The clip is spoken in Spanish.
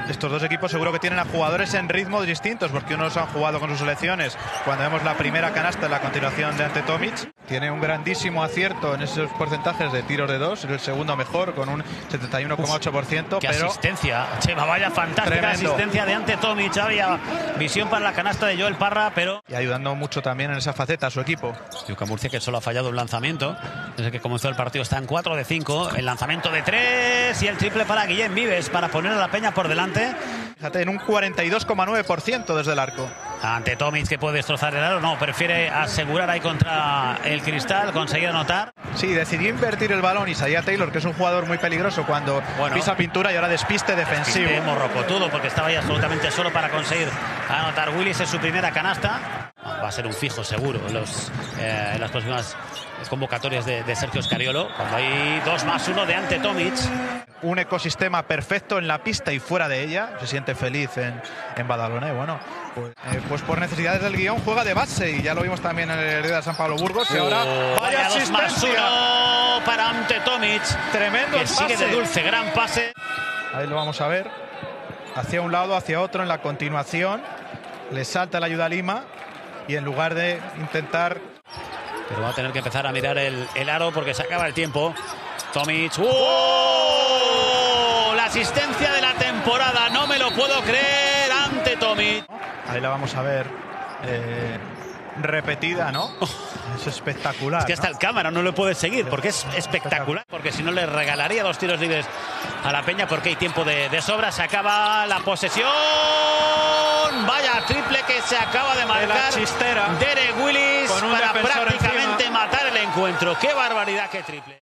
estos dos equipos seguro que tienen a jugadores en ritmos distintos, porque unos han jugado con sus selecciones. Cuando vemos la primera canasta en la continuación de Ante Tomic, tiene un grandísimo acierto en esos porcentajes de tiros de dos, es el segundo mejor con un 71,8%. Qué pero asistencia, Chema, vaya fantástica tremendo. Asistencia de Ante Tomic. Había visión para la canasta de Joel Parra, pero y ayudando mucho también en esa faceta a su equipo. Lluca Murcia, que solo ha fallado un lanzamiento desde que comenzó el partido, está en 4 de 5. El lanzamiento de 3 y el triple para Guillem Vives para poner a la Peña por delante. Fíjate, en un 42,9% desde el arco. Ante Tomic, que puede destrozar el aro, no, prefiere asegurar ahí contra el cristal, conseguir anotar. Sí, decidió invertir el balón Isaiah Taylor, que es un jugador muy peligroso cuando pisa pintura, y ahora despiste defensivo. Despiste morrocotudo, porque estaba ahí absolutamente solo para conseguir anotar. Willis en su primera canasta. Va a ser un fijo seguro en las próximas convocatorias de Sergio Scariolo, cuando hay 2+1 de Ante Tomic. Un ecosistema perfecto en la pista y fuera de ella. Se siente feliz en Badalona. Y bueno, pues por necesidades del guión juega de base, y ya lo vimos también en el Hereda San Pablo Burgos. Y ahora vaya 2+1 para Ante Tomic. Tremendo que sigue de dulce, gran pase. Ahí lo vamos a ver. Hacia un lado, hacia otro en la continuación. Le salta la ayuda a Lima, y en lugar de intentar... Pero va a tener que empezar a mirar el aro porque se acaba el tiempo. Tomic. ¡Oh! La asistencia de la temporada. No me lo puedo creer. Ante Tomic. Ahí la vamos a ver repetida, ¿no? Es espectacular. Es que hasta el cámara no lo puede seguir porque es espectacular. Porque si no le regalaría 2 tiros libres a la Peña, porque hay tiempo de sobra. Se acaba la posesión. Vaya triple que se acaba de marcar la chistera. Derek Willis Con un para defensor prácticamente encima. matar el encuentro. ¡Qué barbaridad, qué triple!